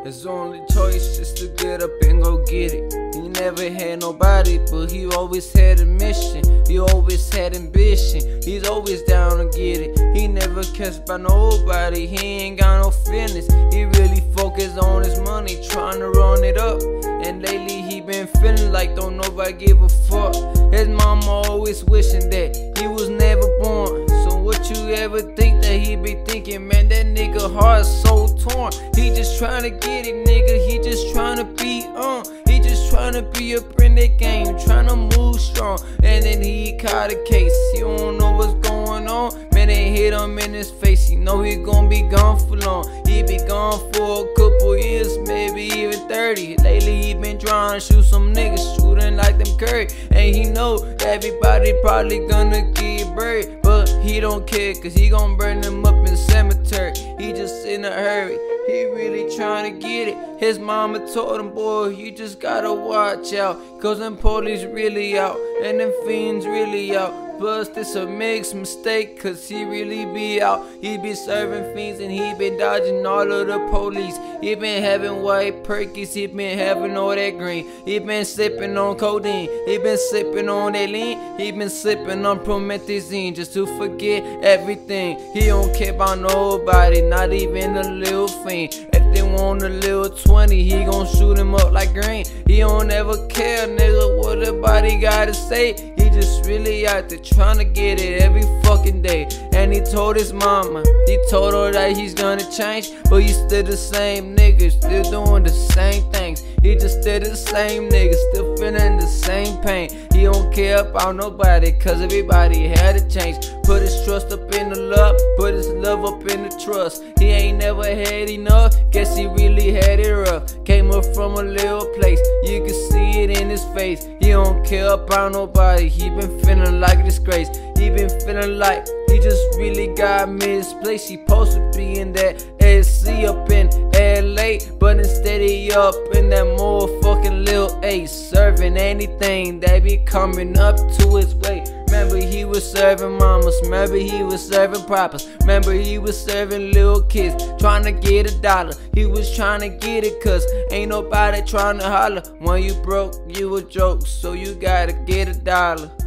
His only choice is to get up and go get it. He never had nobody, but he always had a mission. He always had ambition. He's always down to get it. He never cares about nobody. He ain't got no feelings. He really focused on his money, trying to run it up. And lately he been feeling like don't nobody give a fuck. His mama always wishing that he was never born. So what you ever think that he be thinking? Man, that nigga heart so torn. He just tryna get it, nigga. He just tryna be on. He just tryna be up in that game, tryna move strong. And then he caught a case. He don't know what's going on. Man, they hit him in his face. He know he gon' be gone for long. He be gone for a couple years, maybe even 30. Lately he been trying to shoot some niggas, shooting like them Curry. And he know everybody probably gonna get buried, but he don't care, cause he gon' burn them up in the cemetery. He just in a hurry, he really trying to get it. His mama told him, boy, you just gotta watch out, cause them police really out, and them fiends really out. Plus this a mixed mistake, cause he really be out. He be serving fiends and he been dodging all of the police. He been having white perkies, he been having all that green. He been sipping on codeine, he been sipping on that lean. He been sipping on promethazine just to forget everything. He don't care about nobody, not even a little fiend. If they want a little 20, he gon' shoot him up like green. He don't ever care, nigga, what the body gotta say. He just really out there tryna get it every fucking day. And he told his mama, he told her that he's gonna change, but he's still the same nigga, still doing the same things. He just still the same nigga, still feeling the same pain. He don't care about nobody, cause everybody had to change. Put his trust up in the love, put his love up in the trust. He ain't never had enough, guess he really had it rough. Came up from a little place, you can see it in his face. He don't care about nobody, he been feeling like a disgrace. He been feeling like he just really got misplaced. He supposed to be in that SC up in LA, but instead he up in that motherfucking Lil A, serving anything that be coming up to his way. Remember he was serving mamas, remember he was serving papas, remember he was serving little kids, trying to get $1. He was trying to get it cause ain't nobody trying to holler. When you broke, you a joke, so you gotta get $1.